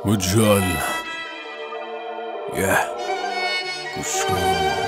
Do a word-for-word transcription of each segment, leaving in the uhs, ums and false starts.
مجال یه گوش کن.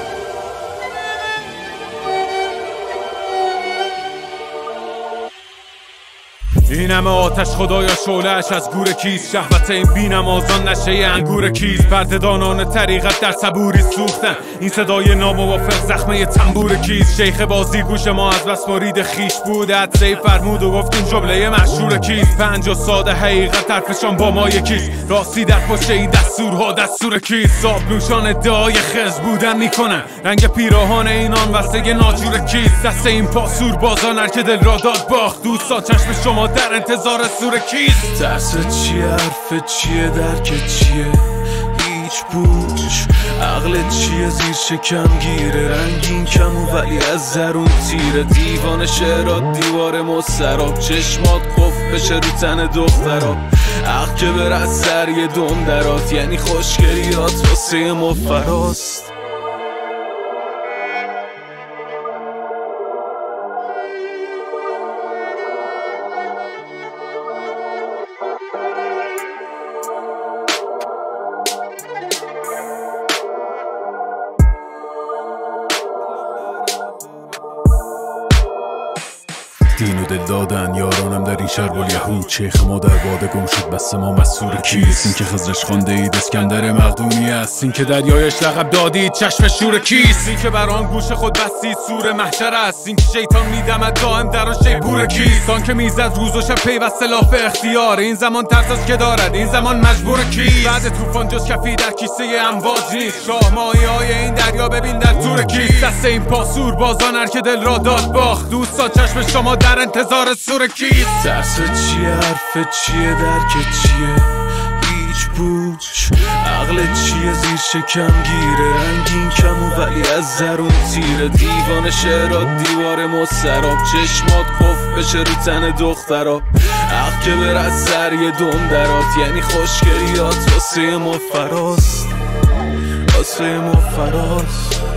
این همه آتش خدایا شعله‌اش از گور کیست؟ شهوت این بی‌نمازان نشه انگور کیست؟ پرده‌دانان طریقت در صبوری سوختن، این صدای ناموافق زخمه تنبور کیست؟ شیخ بازی گوش ما از بس مرید خیش بود، حدسه‌ای فرمود و گفت این جمله مشهور کیست؟ پنجاه ساده حقیقت حرفشان با ما یکیست، راستی در پشت این دستورها دستور کیست؟ صاحب نوشان ادعای خز بودن میکنن، رنگ پیراهان اینان وسته ناجور کیست؟ دست این پاسور بازان هر که دل را داد باخت، دوستان چشم شما در انتظار سور کیست؟ ترس چیه؟ حرف چیه؟ درک چیه؟ هیچ پوچ عقل چیه؟ زیر شکم گیره رنگین کمو ولی از درون تیره، دیوان شعرات دیوار مستراب، چشمات قفل بشه رو تن دخترات، عقل که بر از سر یه دم درات، یعنی خوشگلیات واسه ما فراست. دین و دل دادن یارانم در این شهر والیهود، شیخ ما در باده گم شد بس ما مسئول کیست؟ این که خضرش خوانده اید اسکندر مقدونی است، این که دریایش لقب دادید چشم شور کیست؟ این که بر آن گوش خود بستید سور محشر است، این که شیطان میدمد دائم در آن شیپور کیست؟ آن که میزد روز و شب پیوسته لاف اختیار، این زمان ترس از که دارد این زمان مجبور کیست؟ بعد طوفان جز کفی در کیسه امواج نیست، شاه ماهی های این دریا ببین در تور کیست؟ دست این پاسور بازان هر که دل را داد باخت، دوستان چشم شما در انتظار سور کیست؟ ترس چیه؟ حرف چیه؟ درک چیه؟ هیچ پوچ عقل چیه؟ زیر شکم گیره رنگین کمو ولی از درون تیره، دیوان شعرات دیوار مستراب، چشمات قفل بشه رو تن دخترات، عقل که بر از سر یه دم درات، یعنی خوشگلیات واسه ما فراست، واسه ما فراست.